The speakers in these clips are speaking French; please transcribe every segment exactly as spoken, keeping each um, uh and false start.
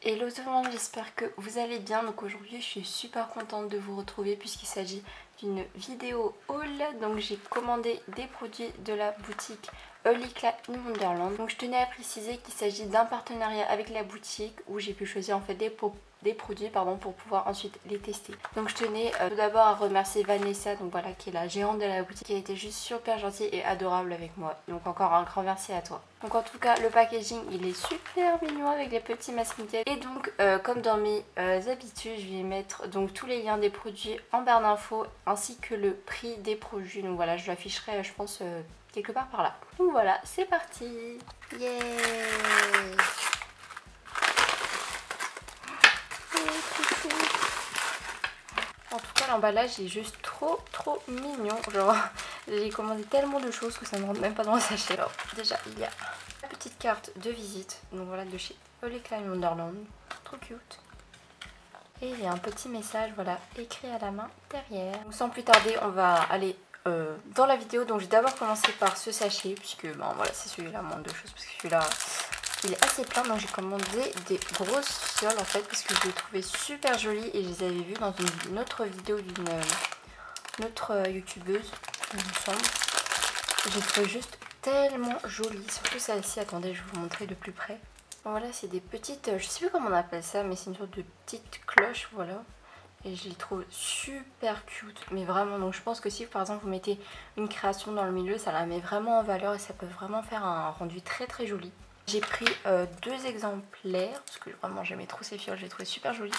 Hello tout le monde, j'espère que vous allez bien. Donc aujourd'hui je suis super contente de vous retrouver puisqu'il s'agit d'une vidéo haul. Donc j'ai commandé des produits de la boutique Olicla in Wonderland. Donc je tenais à préciser qu'il s'agit d'un partenariat avec la boutique où j'ai pu choisir en fait des, des produits pardon, pour pouvoir ensuite les tester. Donc je tenais euh, tout d'abord à remercier Vanessa, donc voilà, qui est la gérante de la boutique, qui a été juste super gentille et adorable avec moi. Donc encore un grand merci à toi. Donc en tout cas le packaging il est super mignon avec les petits masking-tapes. Et donc euh, comme dans mes euh, habitudes, je vais mettre donc tous les liens des produits en barre d'infos ainsi que le prix des produits. Donc voilà, je l'afficherai je pense euh, quelque part par là. Donc voilà, c'est parti. Yeah. En tout cas l'emballage est juste trop trop mignon. Genre j'ai commandé tellement de choses que ça ne rentre même pas dans le sachet. Alors déjà il y a la petite carte de visite, donc voilà, de chez Olicla in Wonderland. Trop cute. Et il y a un petit message, voilà, écrit à la main derrière. Donc sans plus tarder on va aller euh, dans la vidéo. Donc j'ai d'abord commencé par ce sachet puisque ben voilà, c'est celui-là, moins de choses parce que celui-là il est assez plein. Donc j'ai commandé des grosses fioles en fait parce que je les trouvais super jolies et je les avais vues dans une, une autre vidéo d'une autre euh, youtubeuse il me semble. J'ai trouvé juste tellement jolies, surtout celle-ci. Attendez, je vais vous montrer de plus près. Voilà, c'est des petites, je sais plus comment on appelle ça, mais c'est une sorte de petite cloche, voilà. Et je les trouve super cute, mais vraiment. Donc je pense que si par exemple vous mettez une création dans le milieu, ça la met vraiment en valeur et ça peut vraiment faire un rendu très très joli. J'ai pris euh, deux exemplaires, parce que vraiment j'aimais trop ces fioles, je les trouvais super jolies.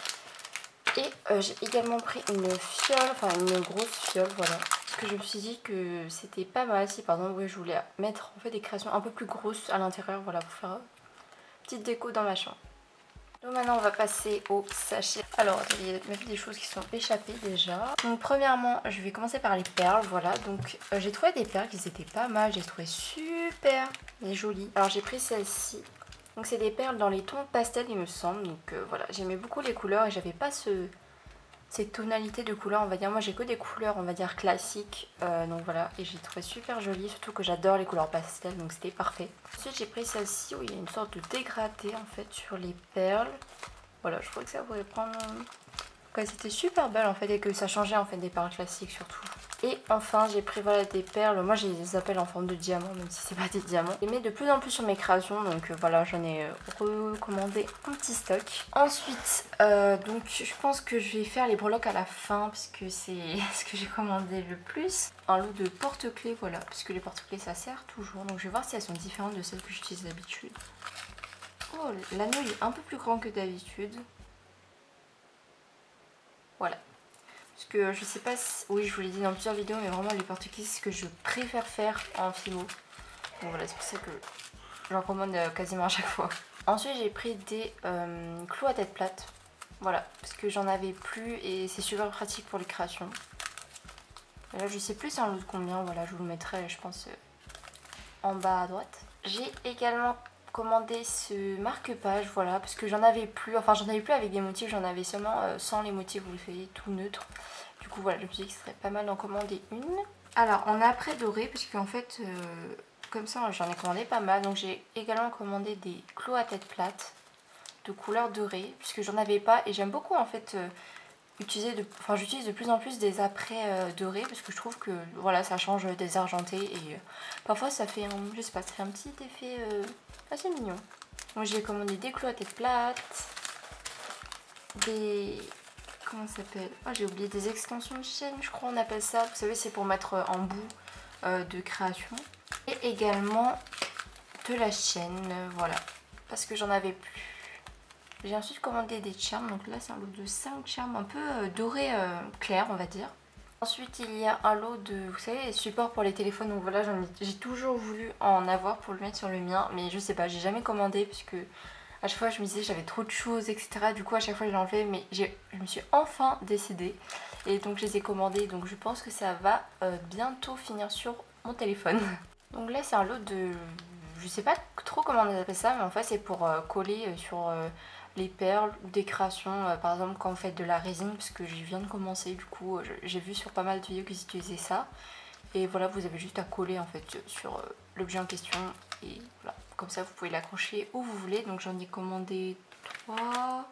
Et euh, j'ai également pris une fiole, enfin une grosse fiole, voilà. Parce que je me suis dit que c'était pas mal si par exemple oui, je voulais mettre en fait des créations un peu plus grosses à l'intérieur, voilà, pour faire petite déco dans ma chambre. Donc maintenant on va passer au sachet. Alors il y a des choses qui sont échappées déjà. Donc premièrement je vais commencer par les perles, voilà. Donc euh, j'ai trouvé des perles qui étaient pas mal, j'ai trouvé super et jolies. Alors j'ai pris celle-ci. Donc c'est des perles dans les tons pastel il me semble. Donc euh, voilà, j'aimais beaucoup les couleurs et j'avais pas ce... cette tonalité de couleurs, on va dire. Moi j'ai que des couleurs on va dire classiques, euh, donc voilà, et j'ai trouvé super jolie, surtout que j'adore les couleurs pastel, donc c'était parfait. Ensuite j'ai pris celle-ci où il y a une sorte de dégradé en fait sur les perles. Voilà, je crois que ça pourrait prendre... Elles étaient super belles en fait et que ça changeait en fait des perles classiques surtout. Et enfin j'ai pris voilà des perles, moi je les appelle en forme de diamant même si c'est pas des diamants. Je les mets de plus en plus sur mes créations, donc euh, voilà, j'en ai euh, recommandé un petit stock. Ensuite euh, donc je pense que je vais faire les breloques à la fin parce que c'est ce que j'ai commandé le plus. Un lot de porte-clés, voilà, parce que les porte-clés ça sert toujours, donc je vais voir si elles sont différentes de celles que j'utilise d'habitude. Oh, l'anneau est un peu plus grand que d'habitude. Voilà. Parce que je sais pas si... Oui, je vous l'ai dit dans plusieurs vidéos, mais vraiment les porte-clés c'est ce que je préfère faire en philo. Donc voilà, c'est pour ça que j'en commande quasiment à chaque fois. Ensuite j'ai pris des euh, clous à tête plate. Voilà, parce que j'en avais plus et c'est super pratique pour les créations. Et là je sais plus c'est un lot de combien, voilà, je vous le mettrai je pense en bas à droite. J'ai également commandé ce marque-page, voilà, parce que j'en avais plus, enfin j'en avais plus avec des motifs, j'en avais seulement euh, sans les motifs, vous le voyez, tout neutre. Du coup voilà, je me suis dit que ce serait pas mal d'en commander une. Alors on a après doré, parce qu'en fait, euh, comme ça j'en ai commandé pas mal, donc j'ai également commandé des clous à tête plate de couleur dorée, puisque j'en avais pas, et j'aime beaucoup en fait euh, utiliser, de, enfin j'utilise de plus en plus des après euh, dorés, parce que je trouve que voilà, ça change des argentés, et euh, parfois ça fait un, je sais pas, ça fait un petit effet euh, assez mignon. Donc j'ai commandé des clous à tête plate, des... comment ça s'appelle? Oh, j'ai oublié, des extensions de chaîne, je crois on appelle ça. Vous savez, c'est pour mettre en bout euh, de création. Et également de la chaîne, euh, voilà, parce que j'en avais plus. J'ai ensuite commandé des charms, donc là c'est un lot de cinq charms un peu euh, doré euh, clair on va dire. Ensuite il y a un lot de, vous savez, les supports pour les téléphones, donc voilà, j'ai toujours voulu en avoir pour le mettre sur le mien, mais je sais pas, j'ai jamais commandé puisque à chaque fois je me disais j'avais trop de choses, et cetera. Du coup à chaque fois je l'enlevais, mais je me suis enfin décidée et donc je les ai commandés, donc je pense que ça va euh, bientôt finir sur mon téléphone. Donc là c'est un lot de, je sais pas trop comment on appelle ça, mais en fait c'est pour euh, coller sur... Euh, les perles ou des créations, euh, par exemple quand on fait de la résine, parce que je viens de commencer, du coup euh, j'ai vu sur pas mal de vidéos qu'ils utilisaient ça, et voilà, vous avez juste à coller en fait sur euh, l'objet en question, et voilà, comme ça vous pouvez l'accrocher où vous voulez. Donc j'en ai commandé trois,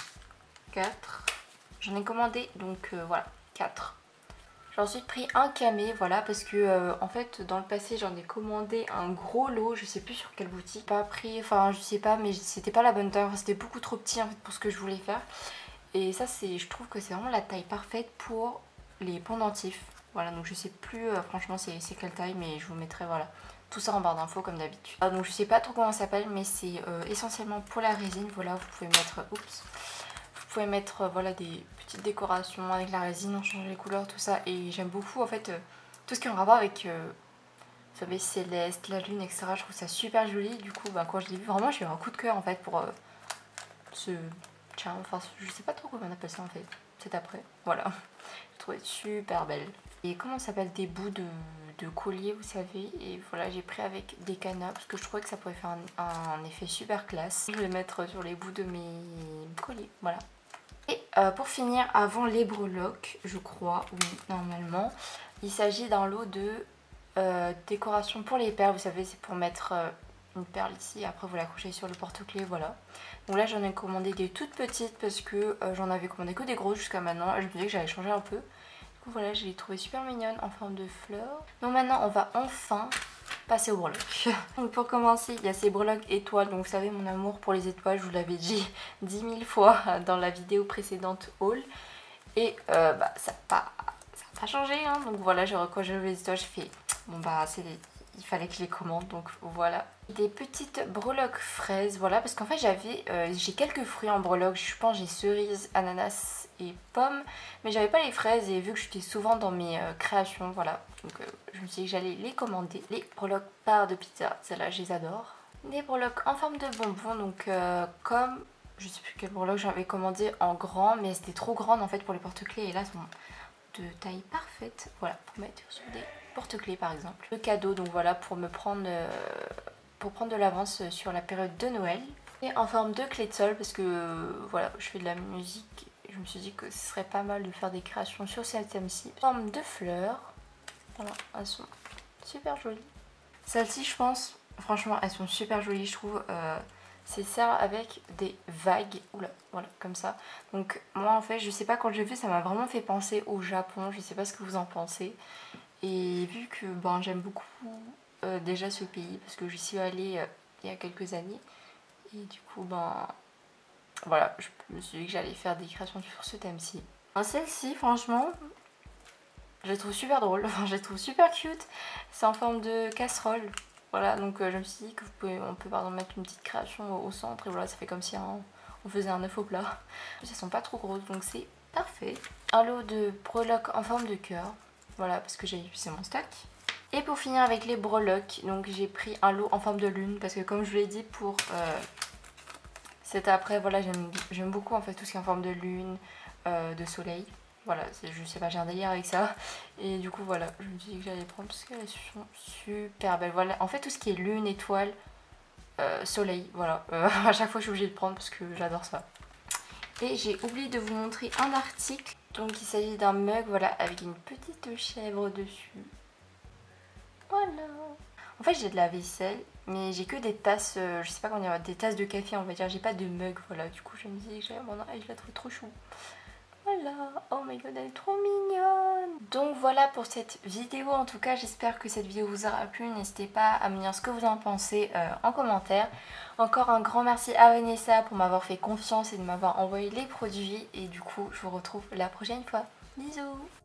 quatre. J'en ai commandé donc euh, voilà, quatre. J'ai ensuite pris un camé, voilà, parce que euh, en fait dans le passé j'en ai commandé un gros lot, je sais plus sur quelle boutique. Pas pris, enfin je sais pas, mais c'était pas la bonne taille, c'était beaucoup trop petit en fait pour ce que je voulais faire. Et ça c'est, je trouve que c'est vraiment la taille parfaite pour les pendentifs. Voilà, donc je sais plus euh, franchement c'est quelle taille, mais je vous mettrai voilà tout ça en barre d'infos comme d'habitude. Ah, donc je sais pas trop comment ça s'appelle, mais c'est euh, essentiellement pour la résine. Voilà, vous pouvez mettre, oups, vous pouvez mettre euh, voilà des petites décorations avec la résine, on change les couleurs, tout ça. Et j'aime beaucoup en fait euh, tout ce qui est en rapport avec, euh, vous savez, céleste, la lune, et cetera. Je trouve ça super joli. Du coup, bah, quand je l'ai vu, vraiment j'ai eu un coup de cœur en fait pour euh, ce charme. Enfin, je sais pas trop comment on appelle ça en fait. C'est après, voilà. Je trouvais super belle. Et comment ça s'appelle, des bouts de, de collier, vous savez. Et voilà, j'ai pris avec des canas parce que je trouvais que ça pouvait faire un, un effet super classe. Je vais le mettre sur les bouts de mes colliers, voilà. Et euh, pour finir, avant les breloques, je crois, oui, normalement, il s'agit d'un lot de euh, décoration pour les perles. Vous savez, c'est pour mettre euh, une perle ici et après vous l'accrochez sur le porte-clés, voilà. Donc là, j'en ai commandé des toutes petites parce que euh, j'en avais commandé que des grosses jusqu'à maintenant. Et je me disais que j'allais changer un peu. Du coup, voilà, je l'ai trouvée super mignonne en forme de fleur. Donc maintenant, on va enfin passer aux breloques. Donc pour commencer, il y a ces breloques étoiles. Donc vous savez mon amour pour les étoiles, je vous l'avais dit dix mille fois dans la vidéo précédente haul. Et euh, bah ça n'a pas, pas changé hein. Donc voilà, quand j'ai vu les étoiles, je fais bon bah c'est les... il fallait que je les commande, donc voilà. Des petites breloques fraises, voilà, parce qu'en fait j'avais, euh, j'ai quelques fruits en breloques, je pense j'ai cerise, ananas et pommes, mais j'avais pas les fraises et vu que j'étais souvent dans mes euh, créations, voilà, donc euh, je me suis dit que j'allais les commander. Les breloques part de pizza, celles-là je les adore. Des breloques en forme de bonbons, donc euh, comme, je sais plus quelle breloque j'avais commandé en grand, mais c'était trop grande en fait pour les porte-clés et là elles sont de taille parfaite, voilà, pour mettre sur des porte-clés par exemple. Le cadeau, donc voilà, pour me prendre euh, pour prendre de l'avance sur la période de Noël. Et en forme de clé de sol parce que euh, voilà, je fais de la musique et je me suis dit que ce serait pas mal de faire des créations sur cette thème-ci. En forme de fleurs, voilà, elles sont super jolies. Celles-ci, je pense, franchement, elles sont super jolies, je trouve. Euh, c'est ça avec des vagues, oula, voilà, comme ça. Donc moi en fait, je sais pas, quand j'ai vu, ça m'a vraiment fait penser au Japon, je sais pas ce que vous en pensez. Et vu que ben, j'aime beaucoup euh, déjà ce pays, parce que j'y suis allée euh, il y a quelques années, et du coup, ben voilà, je me suis dit que j'allais faire des créations sur ce thème-ci. Celle-ci, franchement, je la trouve super drôle, enfin, je la trouve super cute. C'est en forme de casserole. Voilà, donc euh, je me suis dit que vous pouvez, on peut par exemple mettre une petite création au, au centre, et voilà, ça fait comme si un, on faisait un œuf au plat. Elles sont pas trop grosses, donc c'est parfait. Un lot de breloques en forme de cœur. Voilà, parce que j'ai épuisé mon stock. Et pour finir avec les breloques, donc j'ai pris un lot en forme de lune. Parce que comme je vous l'ai dit, pour euh, cet après, voilà, j'aime beaucoup en fait tout ce qui est en forme de lune, euh, de soleil. Voilà, je sais pas, j'ai un délire avec ça. Et du coup, voilà, je me suis dit que j'allais prendre parce qu'elles sont super belles. Voilà, en fait, tout ce qui est lune, étoile, euh, soleil, voilà. Euh, à chaque fois, je suis obligée de prendre parce que j'adore ça. Et j'ai oublié de vous montrer un article. Donc il s'agit d'un mug, voilà, avec une petite chèvre dessus. Voilà. En fait j'ai de la vaisselle, mais j'ai que des tasses, euh, je sais pas comment dire, des tasses de café on va dire. J'ai pas de mug, voilà. Du coup je me dis que j'allais m'en aller, je la trouve trop chou. Voilà, oh my god, elle est trop mignonne. Donc voilà pour cette vidéo, en tout cas j'espère que cette vidéo vous aura plu. N'hésitez pas à me dire ce que vous en pensez euh, en commentaire. Encore un grand merci à Vanessa pour m'avoir fait confiance et de m'avoir envoyé les produits. Et du coup je vous retrouve la prochaine fois. Bisous.